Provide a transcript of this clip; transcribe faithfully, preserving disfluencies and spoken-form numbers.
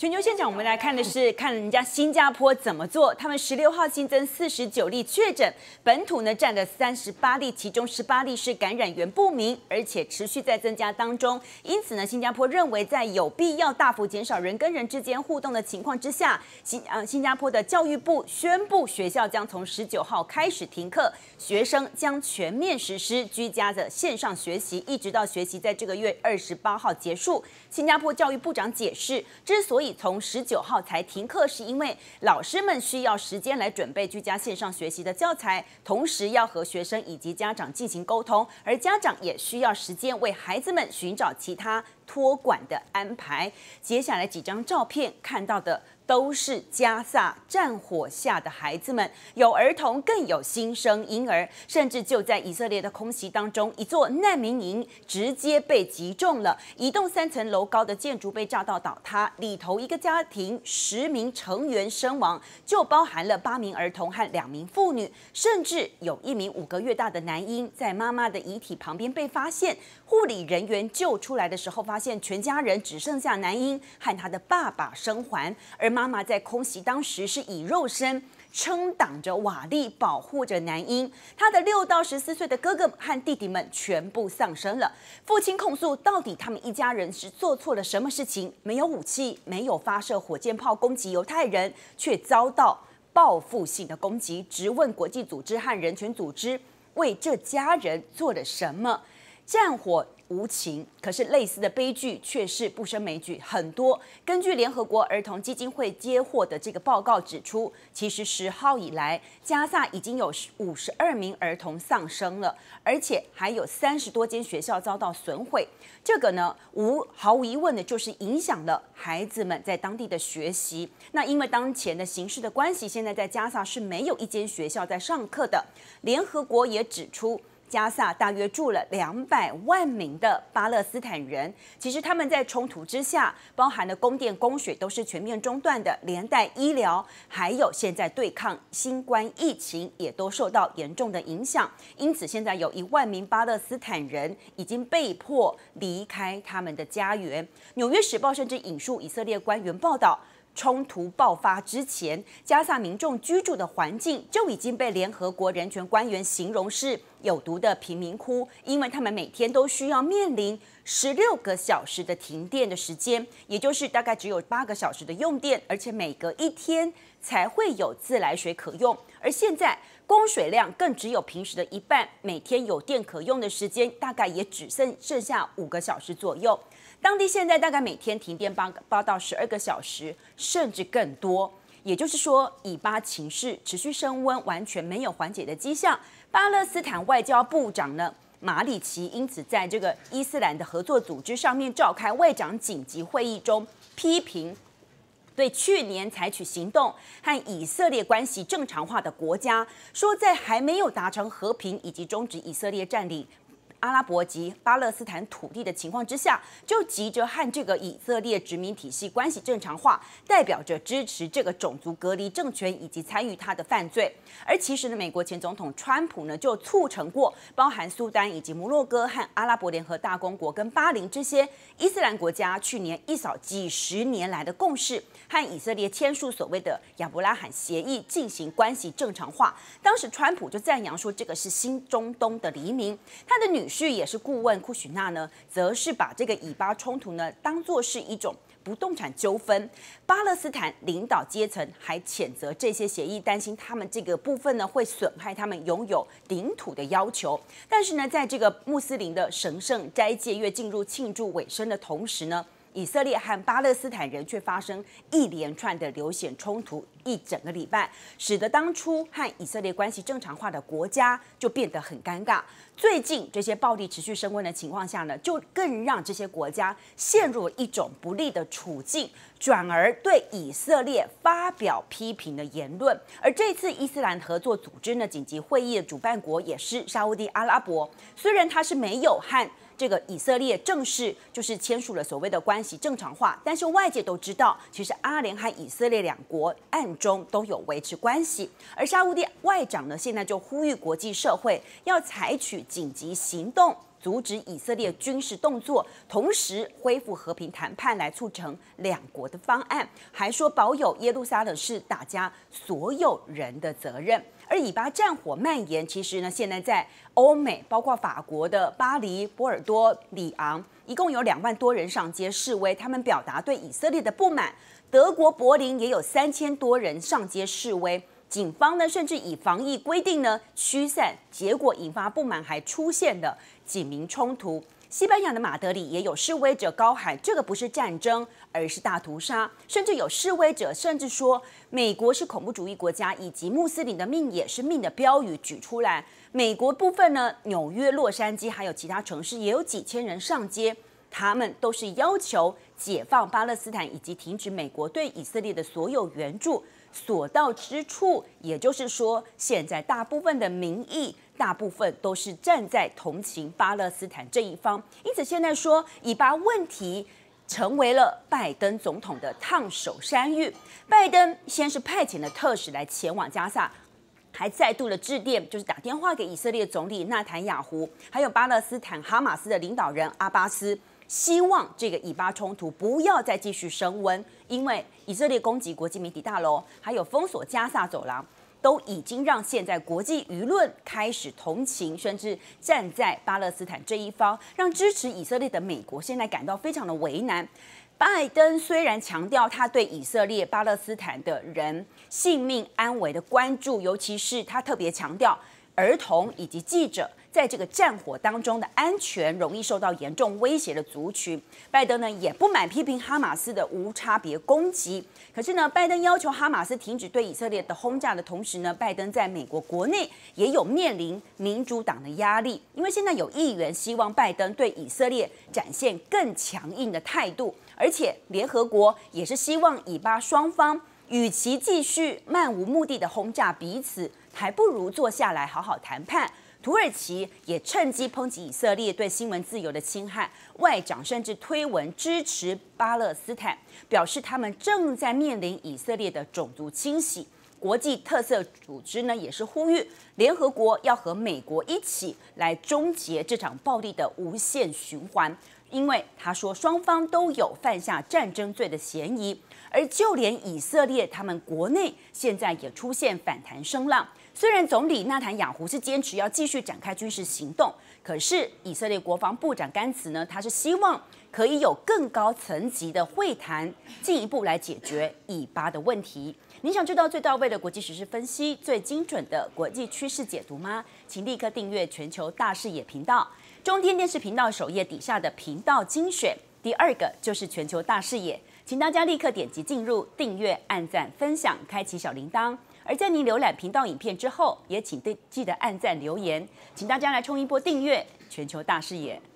全球现场，我们来看的是看人家新加坡怎么做。他们十六号新增四十九例确诊，本土呢占了三十八例，其中十八例是感染源不明，而且持续在增加当中。因此呢，新加坡认为在有必要大幅减少人跟人之间互动的情况之下，新呃新加坡的教育部宣布，学校将从十九号开始停课，学生将全面实施居家的线上学习，一直到学习在这个月二十八号结束。新加坡教育部长解释，之所以从十九号才停课，是因为老师们需要时间来准备居家线上学习的教材，同时要和学生以及家长进行沟通，而家长也需要时间为孩子们寻找其他托管的安排。接下来几张照片看到的都是加萨战火下的孩子们，有儿童，更有新生婴儿，甚至就在以色列的空袭当中，一座难民营直接被击中了，一栋三层楼高的建筑被炸到倒塌，里头一个家庭十名成员身亡，就包含了八名儿童和两名妇女，甚至有一名五个月大的男婴在妈妈的遗体旁边被发现，护理人员救出来的时候，发现全家人只剩下男婴和他的爸爸生还，而妈妈在空袭当时是以肉身撑挡着瓦砾，保护着男婴。他的六到十四岁的哥哥和弟弟们全部丧生了。父亲控诉，到底他们一家人是做错了什么事情？没有武器，没有发射火箭炮攻击犹太人，却遭到报复性的攻击。质问国际组织和人权组织为这家人做了什么？战火无情，可是类似的悲剧却是不胜枚举，很多。根据联合国儿童基金会接获的这个报告指出，其实十号以来，加萨已经有五十二名儿童丧生了，而且还有三十多间学校遭到损毁。这个呢，无毫无疑问的就是影响了孩子们在当地的学习。那因为当前的形势的关系，现在在加萨是没有一间学校在上课的。联合国也指出，加萨大约住了两百万名的巴勒斯坦人，其实他们在冲突之下，包含了供电、供水都是全面中断的，连带医疗，还有现在对抗新冠疫情也都受到严重的影响。因此，现在有一万名巴勒斯坦人已经被迫离开他们的家园。《纽约时报》甚至引述以色列官员报道，冲突爆发之前，加萨民众居住的环境就已经被联合国人权官员形容是有毒的贫民窟，因为他们每天都需要面临十六个小时的停电的时间，也就是大概只有八个小时的用电，而且每隔一天才会有自来水可用。而现在供水量更只有平时的一半，每天有电可用的时间大概也只剩剩下五个小时左右。当地现在大概每天停电八八到十二个小时，甚至更多。也就是说，以巴情势持续升温，完全没有缓解的迹象。巴勒斯坦外交部长呢马里奇因此在这个伊斯兰的合作组织上面召开外长紧急会议中，批评对去年采取行动和以色列关系正常化的国家，说在还没有达成和平以及终止以色列占领阿拉伯及巴勒斯坦土地的情况之下，就急着和这个以色列殖民体系关系正常化，代表着支持这个种族隔离政权以及参与他的犯罪。而其实呢，美国前总统川普呢就促成过包含苏丹以及摩洛哥和阿拉伯联合大公国跟巴林这些伊斯兰国家去年一扫几十年来的共识，和以色列签署所谓的亚伯拉罕协议，进行关系正常化。当时川普就赞扬说，这个是新中东的黎明。他的女婿也是顾问库许纳呢，则是把这个以巴冲突呢当作是一种不动产纠纷。巴勒斯坦领导阶层还谴责这些协议，担心他们这个部分呢会损害他们拥有领土的要求。但是呢，在这个穆斯林的神圣斋戒月进入庆祝尾声的同时呢，以色列和巴勒斯坦人却发生一连串的流血冲突，一整个礼拜，使得当初和以色列关系正常化的国家就变得很尴尬。最近这些暴力持续升温的情况下呢，就更让这些国家陷入一种不利的处境，转而对以色列发表批评的言论。而这次伊斯兰合作组织呢紧急会议的主办国也是沙烏地阿拉伯，虽然它是没有和这个以色列正式就是签署了所谓的关系正常化，但是外界都知道，其实阿联和以色列两国暗中都有维持关系。而沙烏地外长呢，现在就呼吁国际社会要采取紧急行动， 阻止以色列军事动作，同时恢复和平谈判，来促成两国的方案，还说保有耶路撒冷是大家所有人的责任。而以巴战火蔓延，其实呢，现在在欧美，包括法国的巴黎、波尔多、里昂，一共有两万多人上街示威，他们表达对以色列的不满。德国柏林也有三千多人上街示威，警方呢甚至以防疫规定呢驱散，结果引发不满，还出现了警民冲突。西班牙的马德里也有示威者高喊这个不是战争，而是大屠杀，甚至有示威者甚至说美国是恐怖主义国家，以及穆斯林的命也是命的标语举出来。美国部分呢，纽约、洛杉矶还有其他城市也有几千人上街，他们都是要求解放巴勒斯坦以及停止美国对以色列的所有援助。所到之处，也就是说，现在大部分的民意，大部分都是站在同情巴勒斯坦这一方。因此，现在说以巴问题成为了拜登总统的烫手山芋。拜登先是派遣了特使来前往加萨，还再度的致电，就是打电话给以色列总理纳坦雅胡，还有巴勒斯坦哈马斯的领导人阿巴斯。希望这个以巴冲突不要再继续升温，因为以色列攻击国际媒体大楼，还有封锁加萨走廊，都已经让现在国际舆论开始同情，甚至站在巴勒斯坦这一方，让支持以色列的美国现在感到非常的为难。拜登虽然强调他对以色列、巴勒斯坦的人性命安危的关注，尤其是他特别强调儿童以及记者在这个战火当中的安全容易受到严重威胁的族群。拜登呢也不满批评哈马斯的无差别攻击，可是呢，拜登要求哈马斯停止对以色列的轰炸的同时呢，拜登在美国国内也有面临民主党的压力，因为现在有议员希望拜登对以色列展现更强硬的态度，而且联合国也是希望以巴双方与其继续漫无目的的轰炸彼此，还不如坐下来好好谈判。土耳其也趁机抨击以色列对新闻自由的侵害，外长甚至推文支持巴勒斯坦，表示他们正在面临以色列的种族清洗。国际特色组织呢也是呼吁联合国要和美国一起来终结这场暴力的无限循环，因为他说双方都有犯下战争罪的嫌疑，而就连以色列他们国内现在也出现反弹声浪。虽然总理纳坦雅胡是坚持要继续展开军事行动，可是以色列国防部长甘茨呢，他是希望可以有更高层级的会谈，进一步来解决以巴的问题。你想知道最到位的国际时事分析、最精准的国际趋势解读吗？请立刻订阅全球大视野频道，中天电视频道首页底下的频道精选，第二个就是全球大视野，请大家立刻点击进入订阅、按赞、分享、开启小铃铛。而在您浏览频道影片之后，也请记得按赞留言，请大家来冲一波订阅全球大视野。